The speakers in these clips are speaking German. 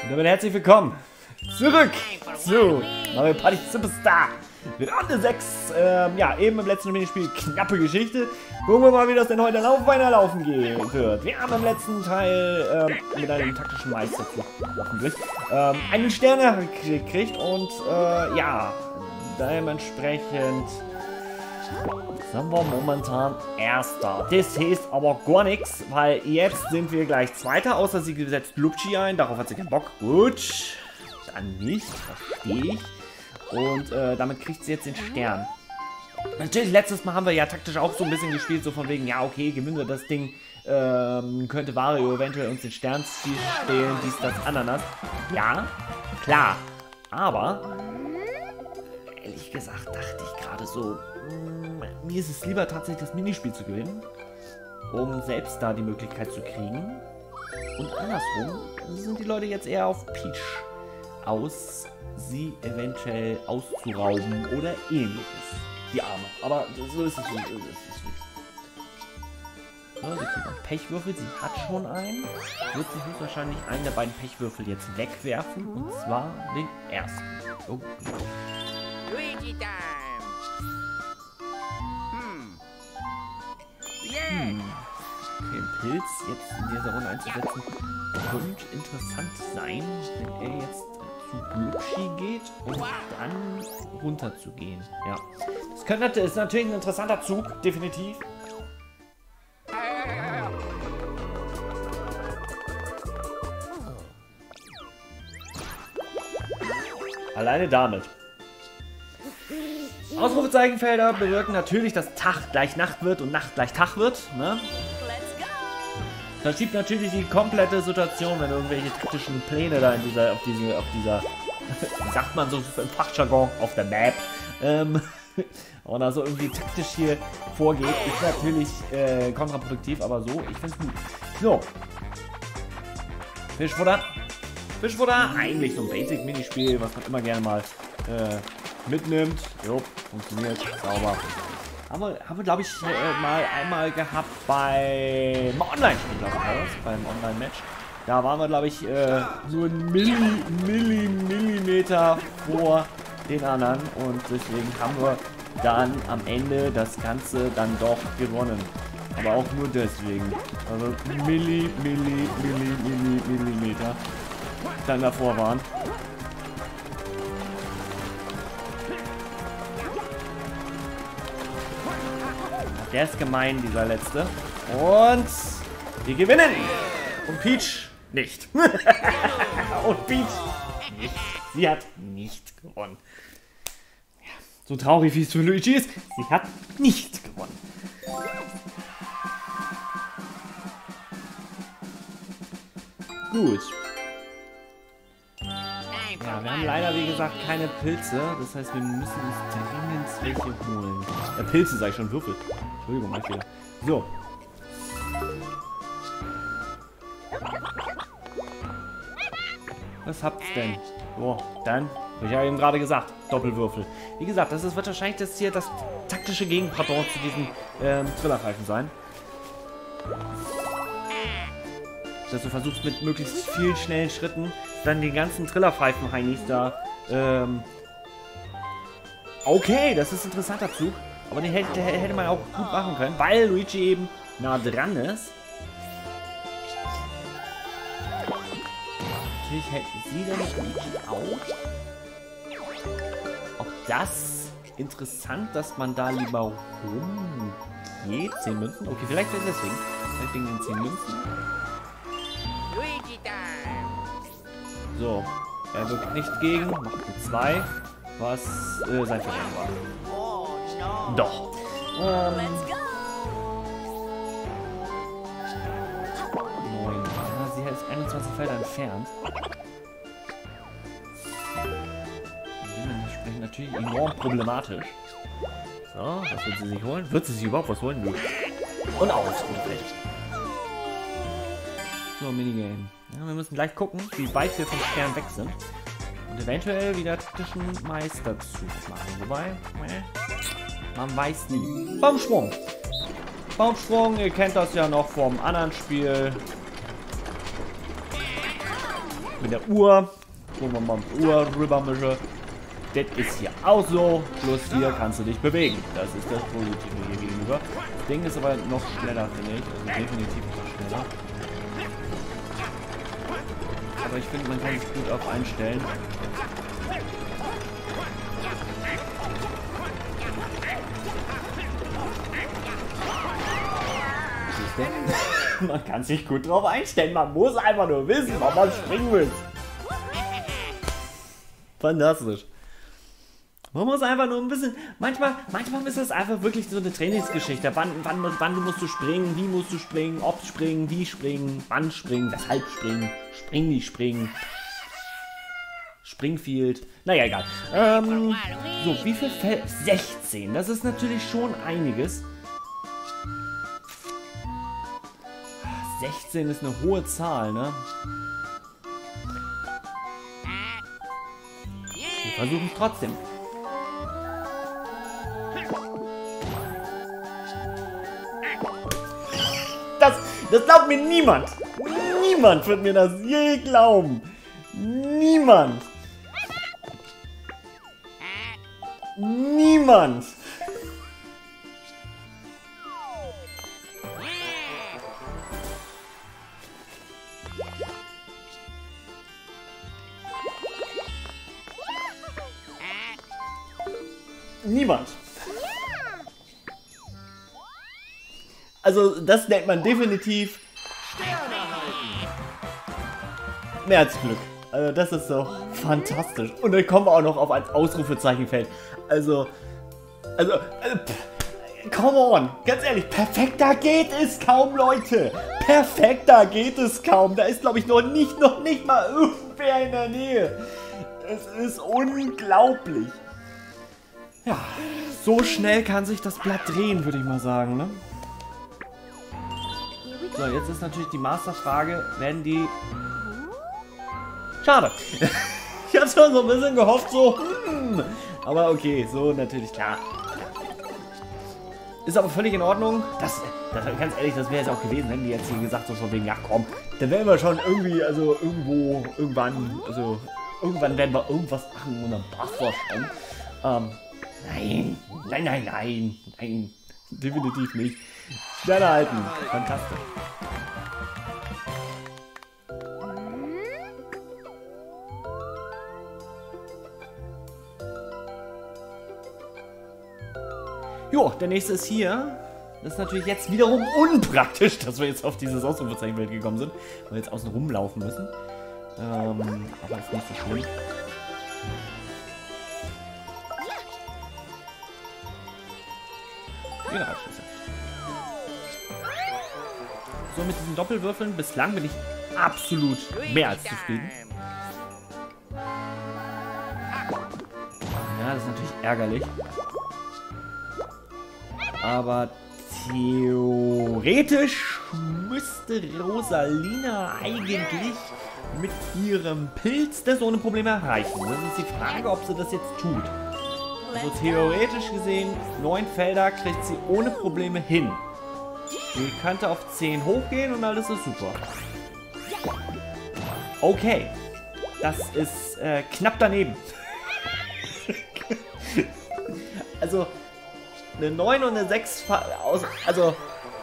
Und damit herzlich willkommen zurück zu Mario Party Superstar. Mit Runde 6, ja, eben im letzten Minispiel knappe Geschichte. Gucken wir mal, wie das denn heute weiterlaufen wird. Wir haben im letzten Teil mit einem taktischen Meisterzug hoffentlich einen Stern gekriegt und ja, dementsprechend sind wir momentan Erster. Das heißt aber gar nichts, weil jetzt sind wir gleich Zweiter, außer sie setzt Lupci ein. Darauf hat sie keinen Bock. Gut, dann nicht, verstehe ich. Und damit kriegt sie jetzt den Stern. Natürlich, letztes Mal haben wir ja taktisch auch so ein bisschen gespielt, so von wegen, ja okay, gewinnen wir das Ding, könnte Wario eventuell uns den Stern stehlen, dies, das, Ananas. Ja, klar, aber ehrlich gesagt dachte ich gerade so, mir ist es lieber tatsächlich das Minispiel zu gewinnen, um selbst da die Möglichkeit zu kriegen. Und andersrum sind die Leute jetzt eher auf Peach aus, sie eventuell auszurauben oder ähnliches. Die Arme. Aber so ist es nicht. So, sie kriegt einen Pechwürfel. Sie hat schon einen. Wird sich höchstwahrscheinlich einen der beiden Pechwürfel jetzt wegwerfen. Und zwar den ersten. Oh. Luigi Time. Okay, einen Pilz jetzt in dieser Runde einzusetzen, könnte interessant sein, wenn er jetzt zu Lupci geht und dann runter zu gehen. Ja, das ist natürlich ein interessanter Zug, definitiv. Alleine damit. Ausrufezeichenfelder bewirken natürlich, dass Tag gleich Nacht wird und Nacht gleich Tag wird. Ne? Das schiebt natürlich die komplette Situation, wenn irgendwelche taktischen Pläne da in dieser, auf dieser, wie sagt man so im Fachjargon, auf der Map, und also irgendwie taktisch hier vorgeht, ist natürlich kontraproduktiv, aber so, ich finde es gut. So. Fischfutter. Fischfutter, eigentlich so ein Basic-Minispiel, was man immer gerne mal mitnimmt. Jo, funktioniert, sauber. Haben wir glaube ich, mal einmal gehabt beim Online-Spiel, glaube ich, beim Online-Match. Da waren wir, glaube ich, nur einen Millimeter vor den anderen und deswegen haben wir dann am Ende das Ganze dann doch gewonnen. Aber auch nur deswegen. Also Millimeter dann davor waren. Der ist gemein, dieser letzte. Und wir gewinnen. Und Peach nicht. Und Peach nicht. Sie hat nicht gewonnen. Ja, so traurig wie es für Luigi ist, sie hat nicht gewonnen. Gut. Ja, wir haben leider, wie gesagt, keine Pilze. Das heißt, wir müssen uns dringend welche holen. Pilze, sag ich schon, Würfel. Entschuldigung, mein Fehler. So. Was habt's denn? So, dann, ich habe eben gerade gesagt, Doppelwürfel. Wie gesagt, wird wahrscheinlich das hier das taktische Gegenpardon zu diesen Trillerpfeifen sein. Dass du versuchst mit möglichst vielen schnellen Schritten dann den ganzen Trillerpfeifen-Heinis da, okay, das ist ein interessanter Zug. Aber den hätte man auch gut machen können, weil Luigi eben nah dran ist. Natürlich hält sie dann Luigi auch. Auch das interessant, dass man da lieber rumgeht. 10 Münzen. Okay, vielleicht deswegen. Vielleicht wegen den 10 Münzen. Luigi Time. So, er wirkt nicht gegen, macht eine 2, was sein Vergehen war. Doch. 9. Ja, sie ist 21 Felder entfernt. Dementsprechend natürlich enorm problematisch. So, was wird sie sich holen? Wird sie sich überhaupt was holen? Und aus. So, Minigame. Ja, wir müssen gleich gucken, wie weit wir vom Stern weg sind. Und eventuell wieder taktischen Meisterzug machen. Wobei, man weiß nie. Baumsprung. Baumsprung, ihr kennt das ja noch vom anderen Spiel. mit der Uhr. Gucken wir mal mit der Uhr rübermischen. Das ist hier auch so. Plus hier kannst du dich bewegen. Das ist das Positive hier gegenüber. Das Ding ist aber noch schneller, finde ich. Also definitiv noch schneller. Aber ich finde, man kann sich gut auf einstellen. Man kann sich gut drauf einstellen. Man muss einfach nur wissen, wann man springen will. Fantastisch. Man muss einfach nur ein bisschen... Manchmal ist das einfach wirklich so eine Trainingsgeschichte. Wann musst du springen, wie musst du springen, ob springen, wie springen, wann springen, weshalb springen, springen, nicht springen. Springfield. Naja, egal. So, wie viel Feld? 16. Das ist natürlich schon einiges. 16 ist eine hohe Zahl, ne? Wir versuchen es trotzdem. Das glaubt mir niemand. Niemand wird mir das je glauben. Niemand. Niemand. Niemand. Also das nennt man definitiv mehr als Glück. Also das ist so fantastisch. Und dann kommen wir auch noch auf ein Ausrufezeichenfeld. Also, come on. Ganz ehrlich, perfekter geht es kaum, Leute. Perfekter geht es kaum. Da ist, glaube ich, noch nicht mal irgendwer in der Nähe. Es ist unglaublich. Ja, so schnell kann sich das Blatt drehen, würde ich mal sagen, ne? So, jetzt ist natürlich die Masterfrage, werden die... Schade. Ich habe schon so ein bisschen gehofft, so... Aber okay, so natürlich, klar. Ist aber völlig in Ordnung. Das ganz ehrlich, das wäre es auch gewesen, hätten die jetzt hier gesagt, so von wegen, ja komm, dann werden wir schon irgendwie, also irgendwann werden wir irgendwas machen und dann passt das schon. Nein. Definitiv nicht. Schneller halten. Fantastisch. Jo, der nächste ist hier. Das ist natürlich jetzt wiederum unpraktisch, dass wir jetzt auf dieses Ausrufezeichenfeld gekommen sind. Weil wir jetzt außen rumlaufen müssen. Aber ist nicht so schlimm. Generalschüsse. So, mit diesen Doppelwürfeln bislang bin ich absolut mehr als zufrieden. Ja, das ist natürlich ärgerlich. Aber theoretisch müsste Rosalina eigentlich mit ihrem Pilz das ohne Probleme erreichen. Das ist die Frage, ob sie das jetzt tut. Also theoretisch gesehen, 9 Felder kriegt sie ohne Probleme hin. Sie könnte auf 10 hochgehen und alles ist super. Okay. Das ist knapp daneben. Also, eine 9 und eine 6... Also,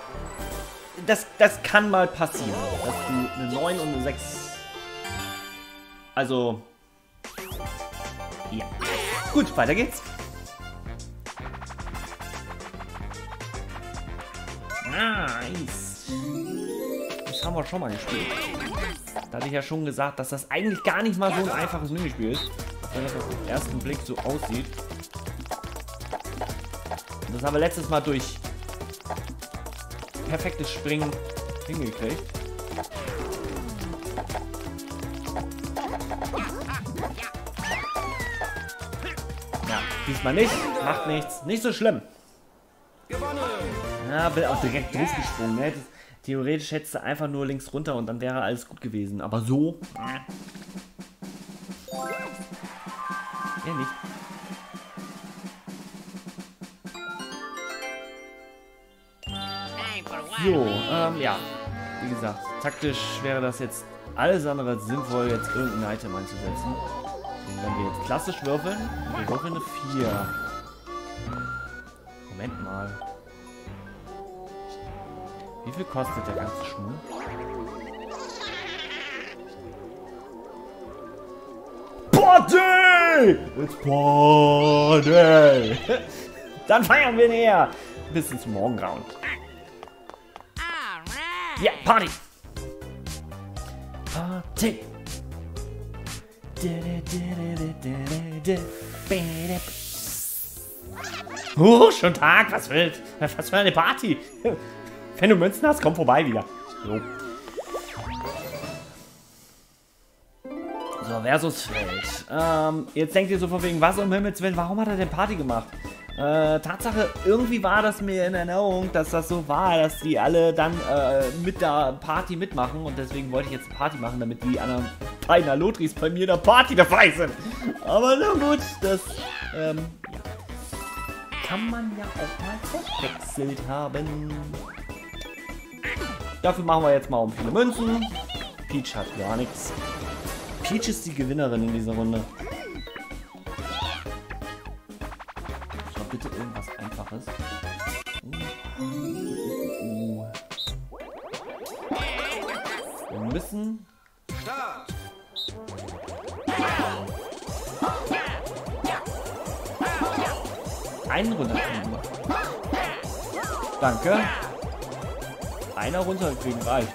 das kann mal passieren. Dass du eine 9 und eine 6... Also... Ja. Gut, weiter geht's. Nice. Das haben wir schon mal gespielt. Da hatte ich ja schon gesagt, dass das eigentlich gar nicht mal so ein einfaches Minispiel ist. Wenn das auf den ersten Blick so aussieht. Und das haben wir letztes Mal durch perfektes Springen hingekriegt. Ja, diesmal nicht. Macht nichts. Nicht so schlimm. Ja, bin auch direkt draufgesprungen. Ne? Theoretisch hättest du einfach nur links runter und dann wäre alles gut gewesen. Aber so... Ja, nicht. So, ja. Wie gesagt, taktisch wäre das jetzt alles andere als sinnvoll, jetzt irgendein Item einzusetzen. Deswegen werden wir jetzt klassisch würfeln. Wir würfeln eine 4. Moment mal. Wie viel kostet der ganze Schuh? Party! It's Party! Dann feiern wir näher. Bis zum Morgengrauen. Ja, Party! Party! Schon Tag, was für eine Party. Wenn du Münzen hast, komm vorbei wieder. So. So, versus Feld. Jetzt denkt ihr so von wegen, was um Himmels Willen, warum hat er denn Party gemacht? Tatsache, irgendwie war das mir in Erinnerung, dass das so war, dass die alle dann mit der Party mitmachen und deswegen wollte ich jetzt eine Party machen, damit die anderen beiden Alotris bei mir in der Party dabei sind. Aber na gut, das kann man ja auch mal verwechselt haben. Dafür machen wir jetzt mal um viele Münzen. Peach hat gar nichts. Peach ist die Gewinnerin in dieser Runde. So, bitte irgendwas Einfaches. Wir müssen... einen runterkriegen. Danke. Einer runterkriegen reicht.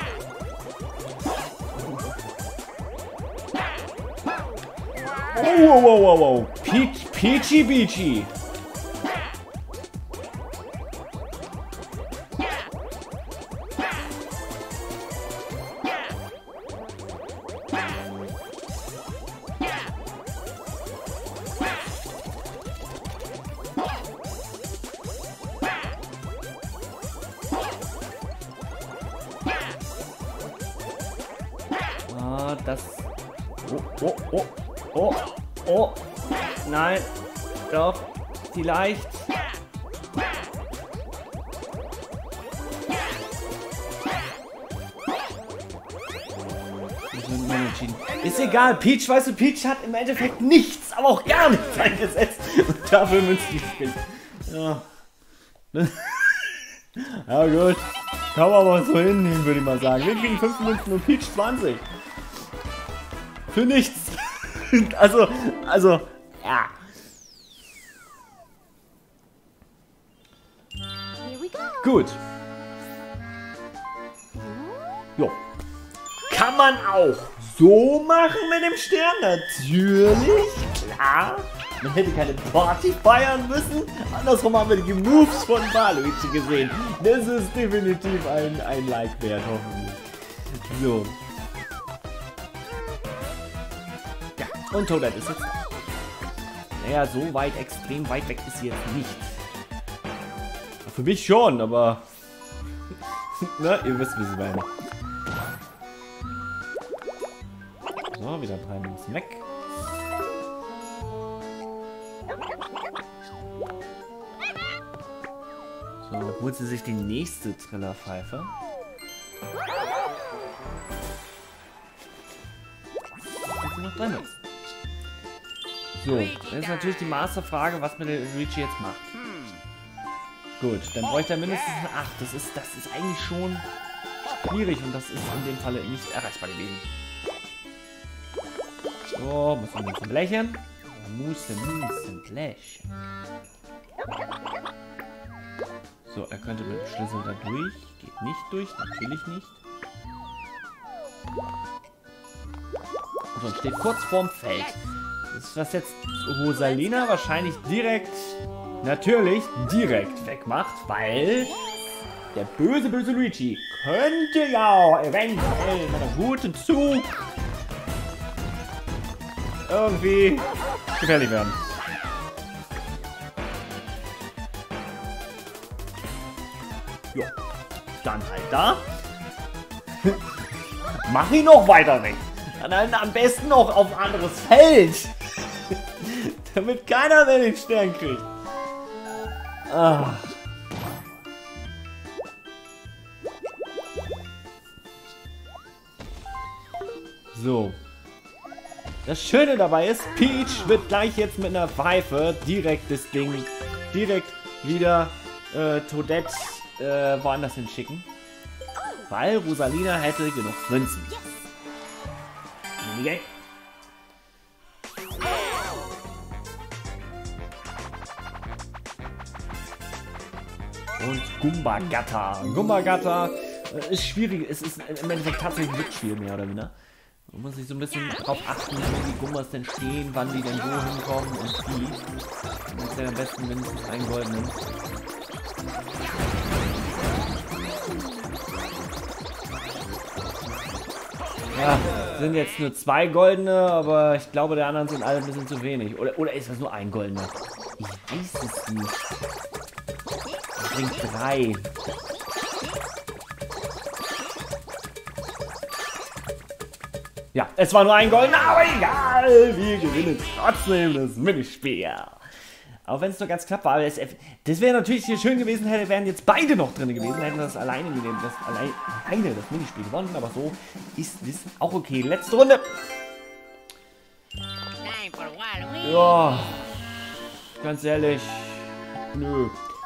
Oh, wow. Peachy Beachy. Das... Oh. Nein. Doch. Vielleicht. Ist egal. Peach, weißt du, Peach hat im Endeffekt nichts, aber auch gar nichts eingesetzt. Und dafür müssen die spielen. Ja. Ja gut. Kann man mal so hinnehmen, würde ich mal sagen. Wir kriegen 5 Münzen und Peach 20. Für nichts. Also, ja. Gut. Jo. Kann man auch so machen mit dem Stern? Natürlich, klar. Man hätte keine Party feiern müssen. Andersrum haben wir die Moves von Waluigi gesehen. Das ist definitiv ein Like wert, hoffentlich. So. Ja, und Toadette ist jetzt... Naja, so weit, extrem weit weg ist sie jetzt nicht. Für mich schon, aber... Na, ihr wisst, wie sie meinen. So, wieder 3 Münzen weg. So, holt sie sich die nächste Trillerpfeife. Jetzt sind noch 3 Münzen. So, jetzt ist natürlich die Masterfrage, was mit der Luigi jetzt macht. Gut, dann bräuchte er mindestens eine 8. Das ist eigentlich schon schwierig und das ist in dem Falle nicht erreichbar gewesen. So, muss man ein bisschen blechen. Müssen blechen. So, er könnte mit dem Schlüssel da durch. Geht nicht durch, natürlich nicht. Und steht kurz vorm Feld. Das ist, was jetzt Rosalina wahrscheinlich direkt, natürlich direkt wegmacht, weil der böse Luigi könnte ja eventuell mit einem guten Zug irgendwie gefährlich werden. Jo, dann halt da. Mach ihn noch weiter weg. Dann am besten noch auf ein anderes Feld. Damit keiner mehr den Stern kriegt. Ah. So. Das Schöne dabei ist, Peach wird gleich jetzt mit einer Pfeife direkt das Ding, direkt wieder Toadette woanders hinschicken. Weil Rosalina hätte genug Münzen. Minigame. Und Gumbagatta. Gumbagatta ist schwierig. Es ist im Endeffekt tatsächlich ein Glücksspiel, mehr oder weniger. Man muss sich so ein bisschen darauf achten, wie die Gumbas denn stehen, wann die denn wo hinkommen und wie. Das ist ja am besten mindestens einen goldenen. Ja, sind jetzt nur 2 goldene, aber ich glaube, der anderen sind alle ein bisschen zu wenig. Oder ist das nur ein goldener? Ich weiß es nicht. Ich bringt 3. Ja, es war nur ein goldener, aber egal. Wir gewinnen trotzdem das Minispiel. Auch wenn es nur ganz knapp war. Aber das wäre natürlich hier schön gewesen, wären jetzt beide noch drin gewesen, hätten das alleine das Minispiel gewonnen. Aber so ist es auch okay. Letzte Runde. Ja, ganz ehrlich, nö.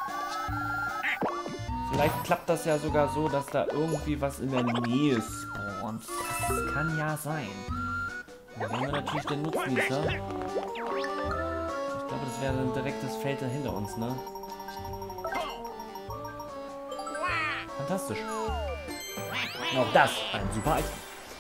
Vielleicht klappt das ja sogar so, dass da irgendwie was in der Nähe spawnt. Das kann ja sein. Da haben wir natürlich den Nutznießer. Ich glaube, das wäre dann direkt das Feld da hinter uns, ne? Fantastisch. Und auch das ein super Item.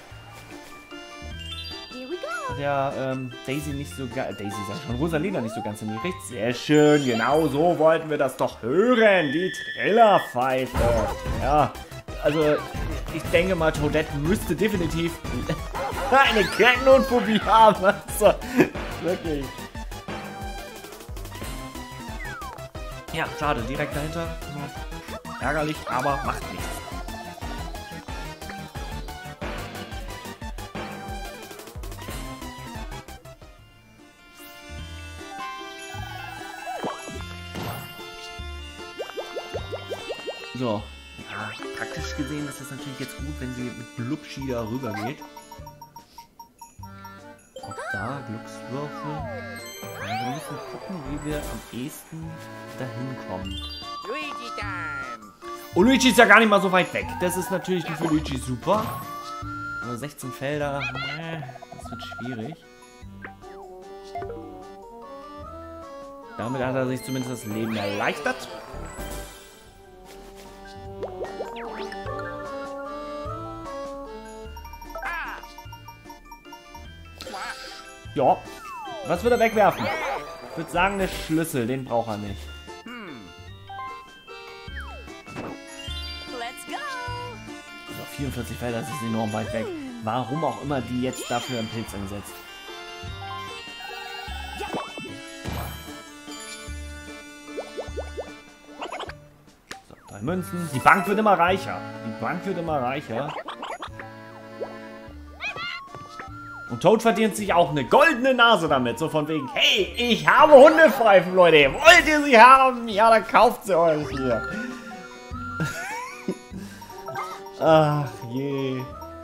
Der Daisy nicht so geil. Daisy sagt schon, Rosalina nicht so ganz in die Richtung. Sehr schön, genau so wollten wir das doch hören. Die Trillerpfeife. Ja, also ich denke mal, Toadette müsste definitiv eine Knochenphobie haben. Also, wirklich. Ja, schade, direkt dahinter. Ärgerlich, aber macht nichts. So, ja, praktisch gesehen ist es natürlich jetzt gut, wenn sie mit Glubschi da rüber geht. Auch da, Glückswürfel. Ja, wir müssen gucken, wie wir am ehesten dahin kommen. Luigi Time! Oh, Luigi ist ja gar nicht mal so weit weg. Das ist natürlich für Luigi super. Aber 16 Felder, das wird schwierig. Damit hat er sich zumindest das Leben erleichtert. Ja, was wird er wegwerfen? Ich würde sagen, der Schlüssel, den braucht er nicht. So, 44 Felder, das ist enorm weit weg. Warum auch immer die jetzt dafür einen Pilz einsetzt. So, 3 Münzen. Die Bank wird immer reicher. Die Bank wird immer reicher. Und Toad verdient sich auch eine goldene Nase damit. So von wegen, hey, ich habe Hundepfeifen, Leute. Wollt ihr sie haben? Ja, dann kauft sie euch hier. Ach je.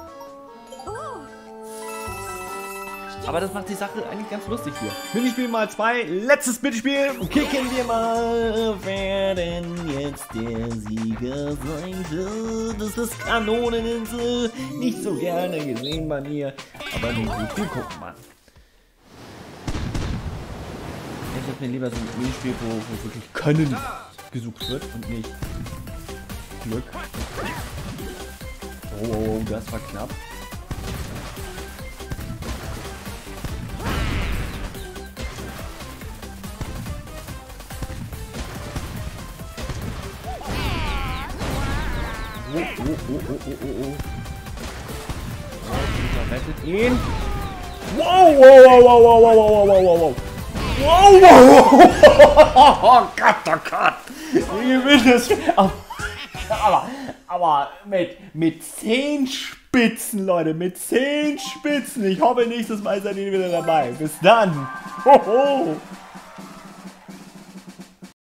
Aber das macht die Sache eigentlich ganz lustig hier. Minispiel mal 2. Letztes Minispiel. Kicken wir mal. Wer denn jetzt der Sieger sein wird? Das ist Kanoneninsel. Nicht so gerne gesehen bei mir. Aber nicht gut. Wir gucken mal. Ich hätte mir lieber so ein Minispiel, wo wirklich Können gesucht wird und nicht Glück. Oh, das war knapp. Oh. Rettet ihn. Wow. Oh Gott. Wie will das? Aber mit 10 Spitzen, Leute. Mit 10 Spitzen. Ich hoffe, nächstes Mal seid ihr wieder dabei. Bis dann. Hoho.